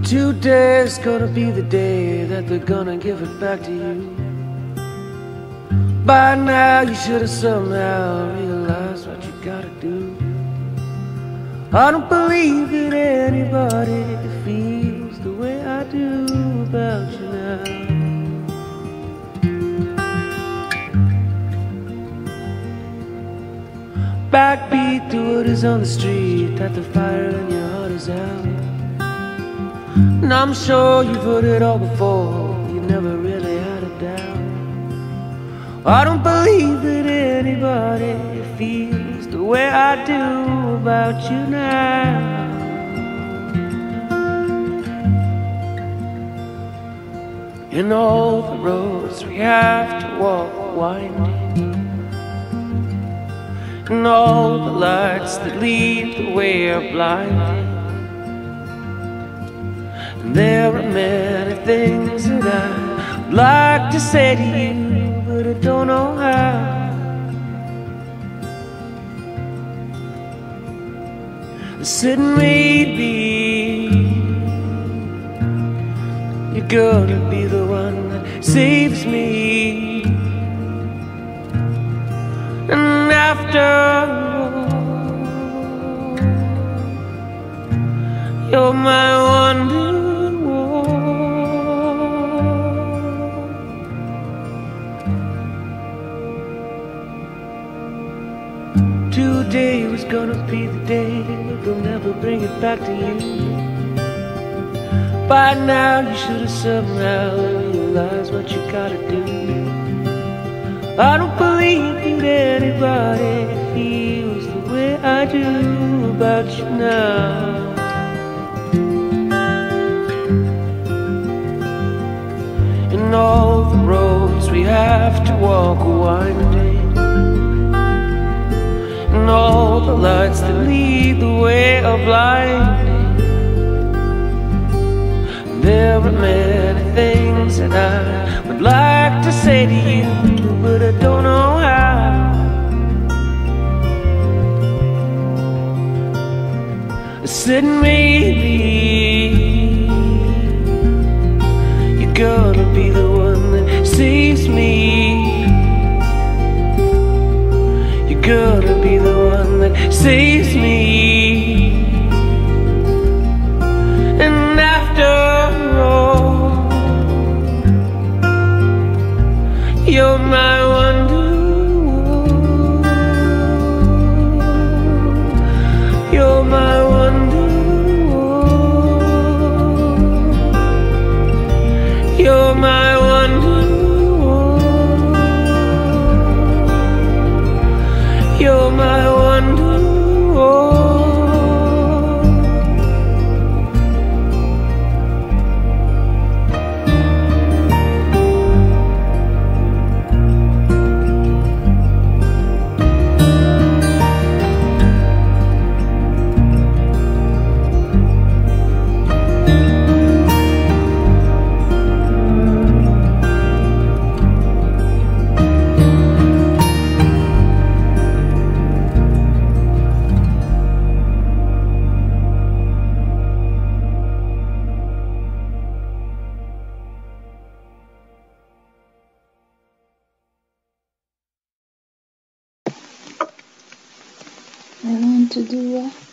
Today's gonna be the day that they're gonna give it back to you. By now you should have somehow realized what you gotta do. I don't believe that anybody feels the way I do about you now. Backbeat to what is on the street, that the fire in your heart is out. And I'm sure you've heard it all before, you never really had a doubt. I don't believe that anybody feels the way I do about you now. And all the roads we have to walk winding, and all the lights that lead the way are blinding. And there are many things that I'd like to say to you, but I don't know how. I said maybe you're gonna be the one that saves me. And after all, you're my wonder wall. Today was gonna be the day, but they'll never bring it back to you. By now you should have somehow realized what you gotta do. I don't believe that anybody feels the way I do about you now. And all the roads we have to walk are winding, and all the lights that lead the way are blinding. There are many things that I would like to say to you, but I don't know how. I said maybe you're gonna be the one that saves me. You're gonna be the one that saves me. And after all, you're my wonder wall. You're my wonder wall. You're my wonder wall. You're my wonder wall. I want to do